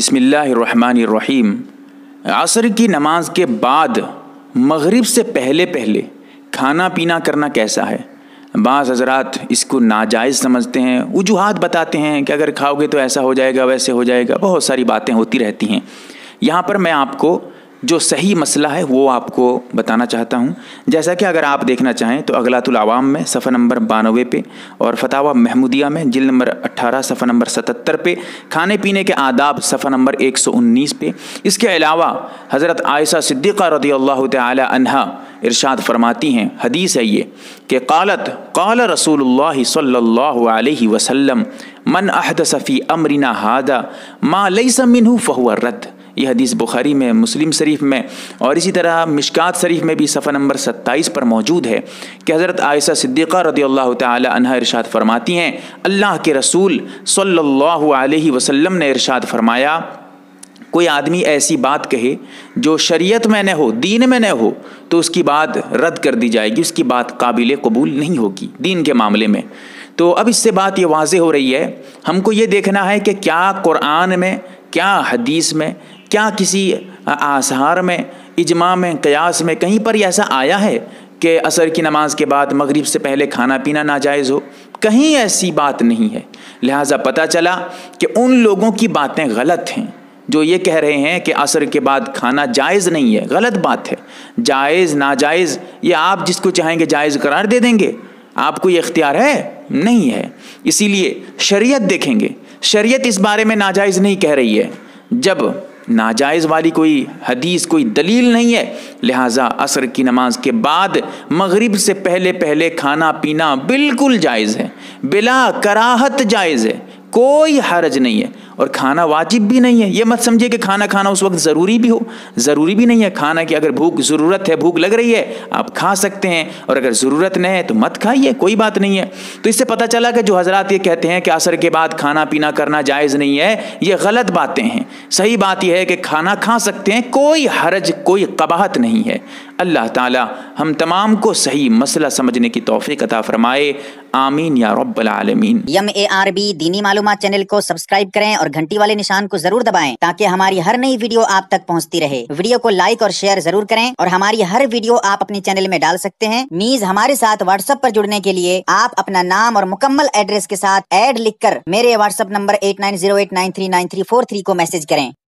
बिस्मिल्लाहिर्रहमानिर्रहीम। असर की नमाज के बाद मगरिब से पहले पहले खाना पीना करना कैसा है? बाज़ हज़रात इसको नाजायज़ समझते हैं, वजूहात बताते हैं कि अगर खाओगे तो ऐसा हो जाएगा, वैसे हो जाएगा, बहुत सारी बातें होती रहती हैं। यहाँ पर मैं आपको जो सही मसला है वो आपको बताना चाहता हूँ। जैसा कि अगर आप देखना चाहें तो अगलातुल अवाम में सफ़ा नंबर 92 पे और फतावा महमूदिया में जिल्द नंबर 18 सफ़ा नंबर 77 पे, खाने पीने के आदाब सफ़ा नंबर 119 पे। इसके अलावा हज़रत आयशा सिद्दीक़ा रज़ियल्लाहु तआला अन्हा इरशाद फरमाती हैं, हदीस है ये कि क़ाल रसूलुल्लाह सल्लल्लाहु अलैहि वसल्लम मन अहदस फ़ी अमरिना हादा मा लैसा मिन्हु फ़हुव रद्द। यह हदीस बुखारी में, मुस्लिम शरीफ में और इसी तरह मिशकात शरीफ में भी सफ़ा नंबर 27 पर मौजूद है कि हज़रत आयशा सिद्दीक़ा रज़ियल्लाहु तआला अन्हा इरशाद फरमाती हैं, अल्लाह के रसूल सल्लल्लाहु अलैहि वसल्लम ने इरशाद फरमाया, कोई आदमी ऐसी बात कहे जो शरीयत में न हो, दीन में न हो, तो उसकी बात रद्द कर दी जाएगी, उसकी बात काबिल कबूल नहीं होगी दीन के मामले में। तो अब इससे बात ये वाज़े हो रही है, हमको ये देखना है कि क्या कुरान में, क्या हदीस में, क्या किसी आसार में, इजमा में, क़यास में कहीं पर ऐसा आया है कि असर की नमाज के बाद मगरिब से पहले खाना पीना नाजायज़ हो? कहीं ऐसी बात नहीं है। लिहाजा पता चला कि उन लोगों की बातें गलत हैं जो ये कह रहे हैं कि असर के बाद खाना जायज़ नहीं है। गलत बात है। जायज़ नाजायज़ ये आप जिसको चाहेंगे जायज़ करार दे देंगे, आपको ये इख्तियार है? नहीं है। इसीलिए शरीयत देखेंगे, शरीयत इस बारे में नाजायज़ नहीं कह रही है। जब नाजायज़ वाली कोई हदीस, कोई दलील नहीं है, लिहाजा असर की नमाज के बाद मगरिब से पहले पहले खाना पीना बिल्कुल जायज़ है, बिला कराहत जायज़ है, कोई हरज नहीं है। और खाना वाजिब भी नहीं है। ये मत समझिए कि खाना खाना उस वक्त ज़रूरी भी हो, ज़रूरी भी नहीं है। खाना की अगर भूख ज़रूरत है, भूख लग रही है, आप खा सकते हैं, और अगर ज़रूरत नहीं है तो मत खाइए, कोई बात नहीं है। तो इससे पता चला कि जो हज़रात ये कहते हैं कि असर के बाद खाना पीना करना जायज़ नहीं है, ये गलत बातें हैं। सही बात यह है कि खाना खा सकते हैं, कोई हरज, कोई कबाहत नहीं है। अल्लाह ताला हम तमाम को सही मसला समझने की तौफीक अता फरमाए। आमीन या रब्बल आलमीन। MARB दीनी मालूमात चैनल को सब्सक्राइब करें और घंटी वाले निशान को जरूर दबाएं ताकि हमारी हर नई वीडियो आप तक पहुंचती रहे। वीडियो को लाइक और शेयर जरूर करें और हमारी हर वीडियो आप अपने चैनल में डाल सकते हैं। नीज हमारे साथ व्हाट्सएप पर जुड़ने के लिए आप अपना नाम और मुकम्मल एड्रेस के साथ ऐड लिखकर मेरे व्हाट्सएप नंबर 8908939343 को मैसेज करें।